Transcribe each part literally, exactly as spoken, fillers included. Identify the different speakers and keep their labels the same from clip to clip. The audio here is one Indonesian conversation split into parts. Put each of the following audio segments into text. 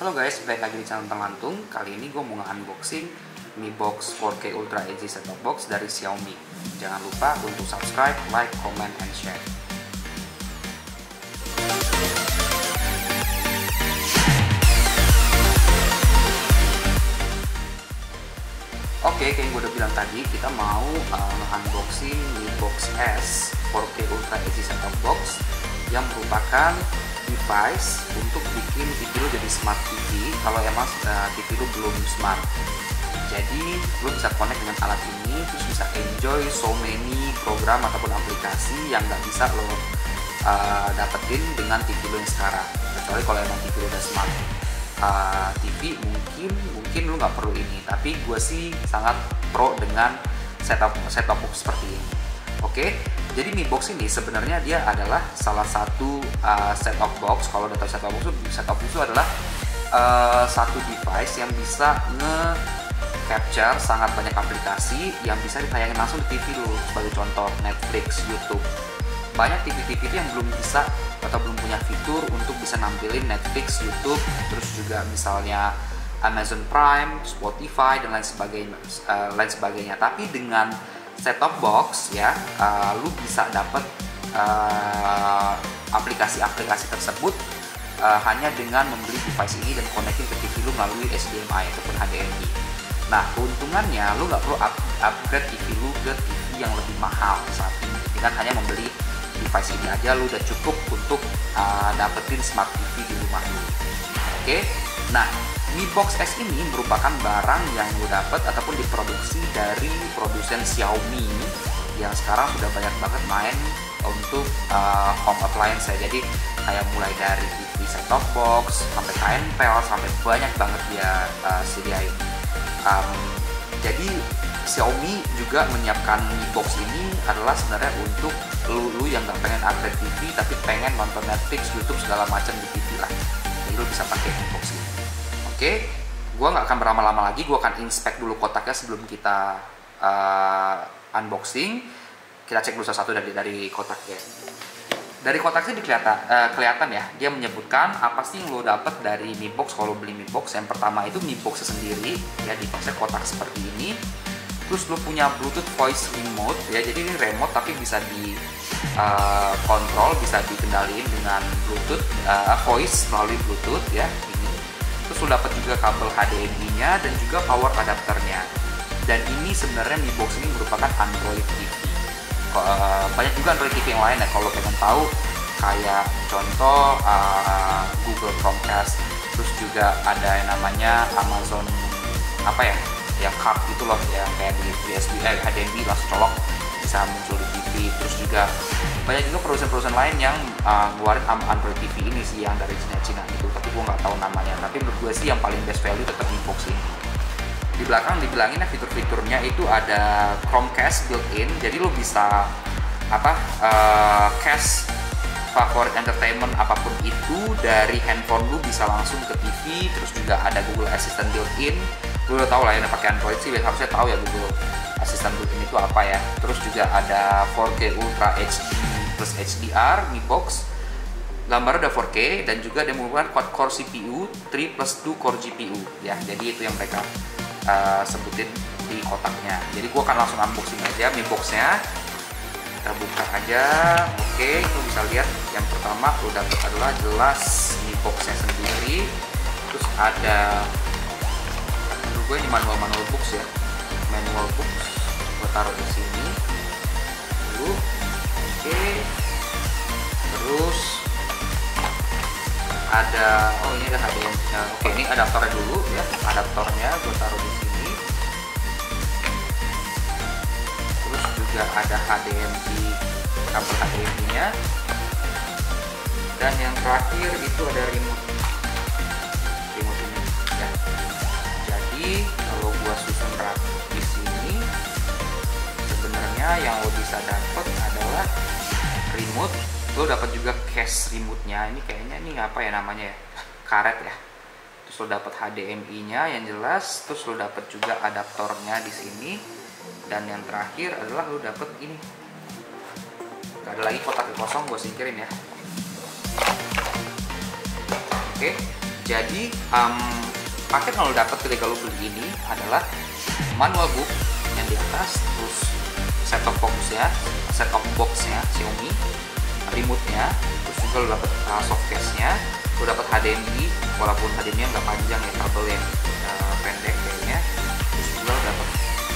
Speaker 1: Halo guys, balik lagi di channel Tenglantung. Kali ini gue mau nge-unboxing Mi Box four K Ultra H D Set-Top Box dari Xiaomi. Jangan lupa untuk subscribe, like, comment, and share. Oke, kayak yang gue udah bilang tadi, kita mau uh, nge-unboxing Mi Box S four K Ultra H D Set-Top Box yang merupakan device untuk bikin T V lu jadi smart T V kalau emang uh, T V lu belum smart. Jadi lu bisa connect dengan alat ini, terus bisa enjoy so many program ataupun aplikasi yang nggak bisa lo uh, dapetin dengan T V lu yang sekarang. Kecuali kalau emang T V lu udah smart uh, T V, mungkin mungkin lu nggak perlu ini. Tapi gue sih sangat pro dengan setup setup box seperti ini. Oke, jadi Mi Box ini sebenarnya dia adalah salah satu uh, set-top box. Kalau udah tahu set-top box, set-top box itu adalah uh, satu device yang bisa nge-capture sangat banyak aplikasi yang bisa ditayangin langsung di T V lu. Sebagai contoh Netflix, YouTube. Banyak T V-T V itu yang belum bisa atau belum punya fitur untuk bisa nampilin Netflix, YouTube, terus juga misalnya Amazon Prime, Spotify dan lain sebagainya. Uh, lain sebagainya. Tapi dengan set-top box ya, uh, lu bisa dapat uh, aplikasi-aplikasi tersebut uh, hanya dengan membeli device ini dan connecting ke T V lu melalui H D M I ataupun H D M I. Nah, keuntungannya lu nggak perlu up upgrade T V lu ke T V yang lebih mahal saat ini. Dengan hanya membeli device ini aja lu udah cukup untuk uh, dapetin smart T V di rumah lu. Oke, nah Mi Box S ini merupakan barang yang lo dapat ataupun diproduksi dari produsen Xiaomi yang sekarang sudah banyak banget main untuk uh, home appliance ya. Jadi kayak mulai dari T V set-top box sampai kaenpel sampai banyak banget dia uh, sediain. Um, jadi Xiaomi juga menyiapkan Mi Box ini adalah sebenarnya untuk lu, lu yang nggak pengen upgrade T V tapi pengen nonton Netflix, YouTube segala macam di T V lah. Jadi lu bisa pakai Mi Box ini. Oke, gue nggak akan berlama-lama lagi, gue akan inspect dulu kotaknya sebelum kita uh, unboxing. Kita cek dulu satu dari dari kotaknya. Dari kotaknya kelihatan, uh, kelihatan ya, dia menyebutkan apa sih yang lo dapet dari Mi Box kalau beli Mi Box. Yang pertama itu Mi Box sendiri, ya di boxnya kotak seperti ini. Terus lo punya Bluetooth voice remote, ya jadi ini remote tapi bisa di uh, kontrol, bisa dikendaliin dengan Bluetooth uh, voice melalui Bluetooth ya. Terus lo dapat juga kabel H D M I-nya dan juga power adapternya. Dan ini sebenarnya Mi Box ini merupakan Android T V. Banyak juga Android T V yang lain ya. Kalau pengen tahu, kayak contoh uh, Google Chromecast. Terus juga ada yang namanya Amazon apa ya, yang card gitu loh, yang kayak di U S B, eh, H D M I langsung colok bisa muncul di T V. Terus juga banyak juga perusahaan-perusahaan lain yang uh, ngeluarin Android T V ini sih yang dari Cina-Cina itu, tapi gue nggak tahu namanya. Tapi menurut gue sih yang paling best value tetap Mi Box ini. Di belakang dibilangin ya fitur-fiturnya itu ada Chromecast built-in, jadi lo bisa apa uh, cast favorit entertainment apapun itu dari handphone lu bisa langsung ke T V. Terus juga ada Google Assistant built-in. Gue udah tau lah yang pakai Android sih harusnya tahu ya Google Assistant built-in itu apa ya. Terus juga ada four K Ultra H D plus H D R Mi Box. Gambarnya udah four K dan juga dia menggunakan quad-core C P U, three plus two core G P U ya. Jadi itu yang mereka uh, sebutin di kotaknya. Jadi gua akan langsung unboxing aja Mi Box-nya. Kita buka aja. Oke, itu bisa lihat yang pertama lo dapet adalah jelas Mi Box-nya sendiri. Terus ada, menurut gue ini manual manual box ya, manual box. Gue taruh di sini dulu. Oke, terus ada, oh ini ada H D M I. Nah, oke, ini adaptornya dulu ya, adaptornya gue taruh di sini. Terus juga ada H D M I, kabel H D M I-nya. Dan yang terakhir itu ada remote, remote ini ya. Jadi kalau gua susun rapi di sini, sebenarnya yang lo bisa dapat adalah remote. Lo dapat juga case remote-nya. Ini kayaknya ini apa ya namanya ya, karet ya. Terus lo dapat H D M I-nya yang jelas. Terus lo dapat juga adaptornya di sini. Dan yang terakhir adalah lo dapat ini. Gak ada lagi kotak kosong, gue singkirin ya. Oke, Jadi um, paket yang lo dapat ketika lo beli ini adalah manual book yang di atas, terus set top box ya, set top boxnya Xiaomi, remote-nya, terus juga lo dapat uh, soft case-nya, lo dapat H D M I walaupun H D M I-nya nggak panjang ya, kabel yang uh, pendek kayaknya, terus juga lo dapat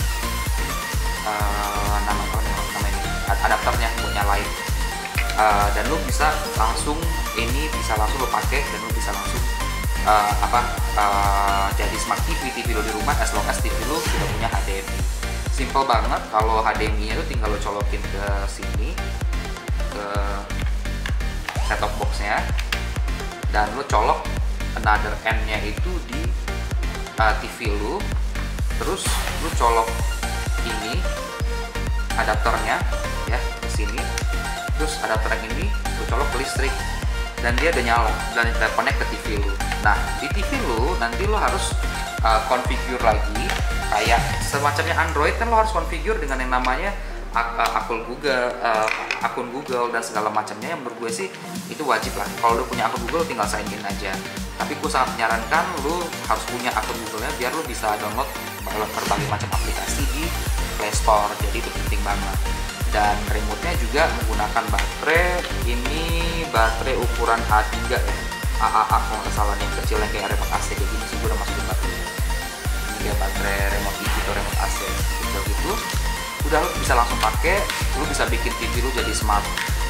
Speaker 1: uh, nama apa namanya adapternya buat nyalain, uh, dan lo bisa langsung ini bisa langsung lo pakai dan lo bisa langsung uh, apa uh, jadi smart T V T V lo di rumah as long as T V lo sudah punya H D M I. Simple banget, kalau H D M I-nya itu tinggal lo colokin ke sini, ke set top box-nya, dan lo colok another end-nya itu di uh, T V lo, terus lo colok ini adapternya ya ke sini, terus adapter yang ini lo colok ke listrik dan dia udah nyala dan kita connect ke T V lo. Nah di T V lo nanti lo harus uh, configure lagi kayak semacamnya Android kan, lo harus configure dengan yang namanya ak akun Google, uh, akun Google dan segala macamnya, yang menurut gue sih itu wajib lah. Kalau lo punya akun Google tinggal sign in aja. Tapi gue sangat menyarankan lo harus punya akun Google-nya biar lo bisa download berbagai macam aplikasi di Play Store. Jadi itu penting banget. Dan remote-nya juga menggunakan baterai, ini baterai ukuran A tiga ya, A A A kalau nggak salah, yang kecil yang kayak remote A C kayak gini sih, gue udah masukin baterai. Dia baterai remote T V atau remote A C kecil gitu, udah lo bisa langsung pakai. Lo bisa bikin T V lo jadi smart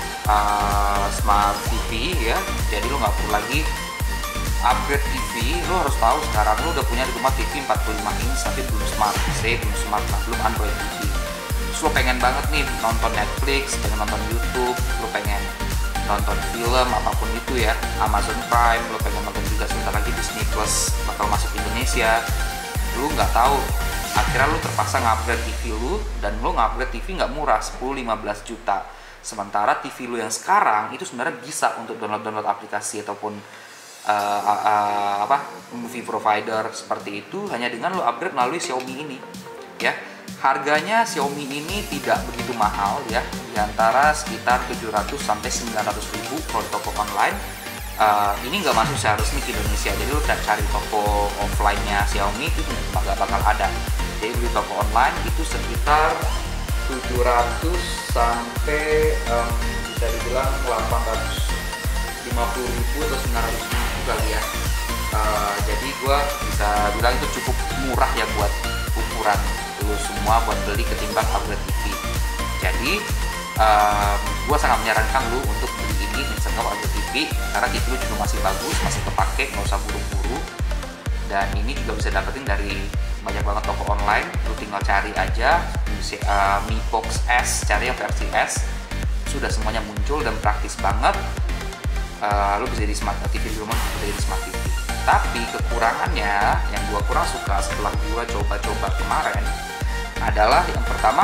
Speaker 1: uh, smart T V ya, jadi lo nggak perlu lagi upgrade T V. Lo harus tahu sekarang lo udah punya di rumah T V empat puluh lima inch tapi belum smart, saya belum smart lah, belum Android T V. Terus lo pengen banget nih nonton Netflix, pengen nonton YouTube, lo pengen nonton film apapun itu ya, Amazon Prime, lo pengen nonton juga sebentar lagi Disney Plus bakal masuk Indonesia. Lu nggak tahu, akhirnya lu terpaksa ngupgrade T V lu, dan lu ngupgrade T V nggak murah, sepuluh sampai lima belas juta. Sementara T V lu yang sekarang itu sebenarnya bisa untuk download-download aplikasi ataupun uh, uh, uh, apa movie provider seperti itu hanya dengan lu upgrade melalui Xiaomi ini ya. Harganya Xiaomi ini tidak begitu mahal ya, diantara sekitar tujuh ratus sampai sembilan ratus ribu kalau di toko online. Uh, ini nggak masuk secara resmi ke Indonesia, jadi lo cari toko offline-nya Xiaomi itu nggak bakal ada. Jadi beli toko online itu sekitar tujuh ratus sampai um, bisa dibilang delapan ratus lima puluh ribu atau sembilan ratus ribu kali ya. Uh, jadi gue bisa bilang itu cukup murah ya buat ukuran lo semua buat beli ketimbang upgrade T V. Jadi um, gue sangat menyarankan lo untuk beli ini misalnya upgrade T V, karena T V lu juga masih bagus, masih kepake, nggak usah buru-buru. Dan ini juga bisa dapetin dari banyak banget toko online. Lu tinggal cari aja uh, Mi Box S, cari yang versi S, sudah semuanya muncul dan praktis banget. Uh, lu bisa jadi smart T V di rumah, bisa jadi smart T V. Tapi kekurangannya yang gua kurang suka setelah gua coba-coba kemarin adalah yang pertama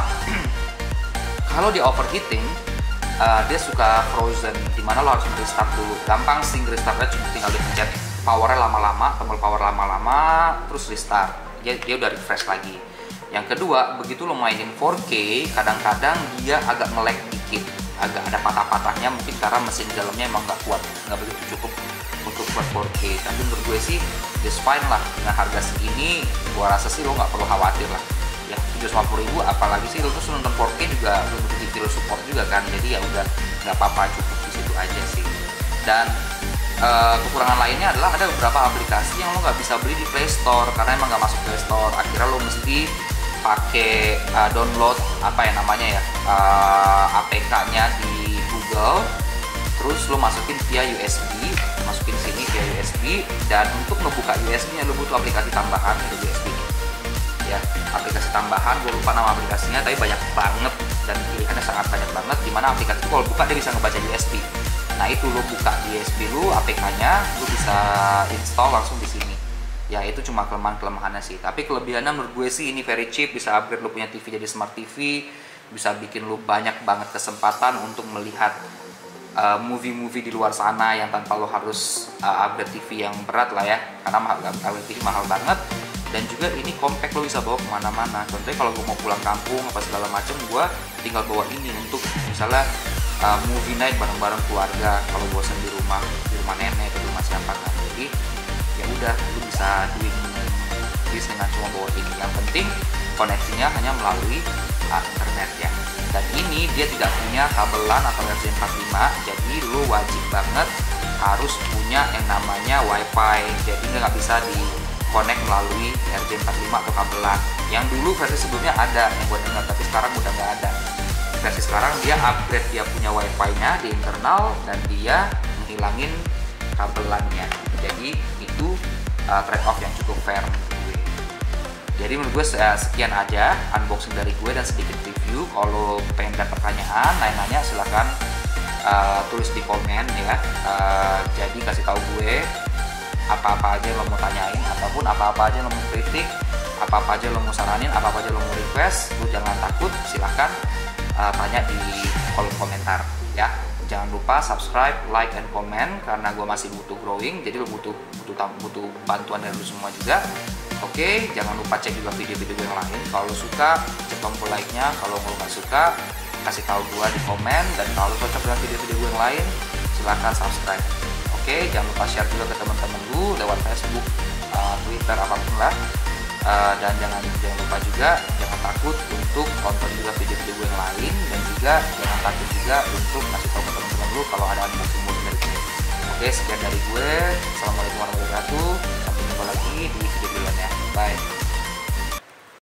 Speaker 1: kalau di overheating uh, dia suka frozen, dimana lo harus restart dulu. Gampang sih restartnya, cuma tinggal dipencet powernya lama-lama, tombol power lama-lama, terus restart, dia, dia udah refresh lagi. Yang kedua, begitu lo mainin four K, kadang-kadang dia agak nge-lag dikit, agak ada patah-patahnya, mungkin karena mesin dalamnya emang nggak kuat, nggak begitu cukup untuk buat four K. Tapi menurut gue sih just fine lah, dengan harga segini gue rasa sih lo nggak perlu khawatir lah ya. tujuh ratus lima puluh ribu apalagi sih lo terus nonton four K juga belum tentu T V lo support juga kan, jadi ya udah nggak apa-apa, cukup di situ aja sih. Dan uh, kekurangan lainnya adalah ada beberapa aplikasi yang lo nggak bisa beli di Play Store karena emang nggak masuk Play Store. Akhirnya lo mesti pakai uh, download apa ya namanya ya uh, A P K-nya di Google, terus lo masukin via U S B, masukin sini via U S B, dan untuk ngebuka U S B-nya lo butuh aplikasi tambahan dari U S B ya, aplikasi tambahan, gue lupa nama aplikasinya tapi banyak banget dan pilihannya sangat banyak banget, dimana aplikasi itu kalau buka dia bisa ngebaca U S B. Nah itu lo buka di U S B lo, A P K-nya lo bisa install langsung di sini ya. Itu cuma kelemahan-kelemahannya sih, tapi kelebihannya menurut gue sih ini very cheap, bisa upgrade lo punya T V jadi smart T V, bisa bikin lo banyak banget kesempatan untuk melihat Uh, movie-movie di luar sana yang tanpa lo harus uh, upgrade T V yang berat lah ya, karena mahal, upgrade T V mahal banget. Dan juga ini compact, lo bisa bawa kemana-mana. Contohnya kalau gue mau pulang kampung apa segala macem, gue tinggal bawa ini untuk misalnya uh, movie night bareng-bareng keluarga kalau bosan di rumah, di rumah nenek atau di rumah siapa kan. Jadi udah lu bisa doing this dengan cuma bawa ini. Yang penting koneksinya hanya melalui uh, internet ya. Dan ini dia tidak punya kabelan atau R J empat puluh lima, jadi lu wajib banget harus punya yang namanya WiFi. Jadi nggak bisa di connect melalui R J empat puluh lima atau kabelan. Yang dulu versi sebelumnya ada yang gue dengar, tapi sekarang udah nggak ada. Versi sekarang dia upgrade, dia punya WiFi-nya di internal dan dia menghilangin kabelannya. Jadi itu uh, trade off yang cukup fair menurut gue. Jadi menurut gue sekian aja unboxing dari gue dan sedikit review. Kalau pengen ada pertanyaan, nanya-nanya silahkan uh, tulis di komen ya. Uh, jadi kasih tahu gue apa-apa aja lo mau tanyain, ataupun apa-apa aja lo mau kritik, apa-apa aja lo mau saranin, apa-apa aja lo mau request. Lu jangan takut, silahkan uh, tanya di kolom komentar ya. Jangan lupa subscribe, like, and comment karena gue masih butuh growing, jadi lo butuh butuh butuh bantuan dari lo semua juga. Oke, jangan lupa cek juga video-video gue yang lain. Kalau suka, cek tombol like-nya. Kalau lo nggak suka, kasih tahu gue di komen. Dan kalau cocok dengan video-video gue yang lain, silahkan subscribe. Oke, jangan lupa share juga ke teman-teman lu lewat Facebook, uh, Twitter, apapun lah. Uh, dan jangan jangan lupa juga, jangan takut untuk tonton juga video-video gue yang lain, dan juga jangan takut juga untuk kasih tahu ke teman-teman lu kalau ada unboxing dari gue. Oke, sekian dari gue. Assalamualaikum warahmatullahi wabarakatuh. Sampai jumpa lagi di video berikutnya. Bye.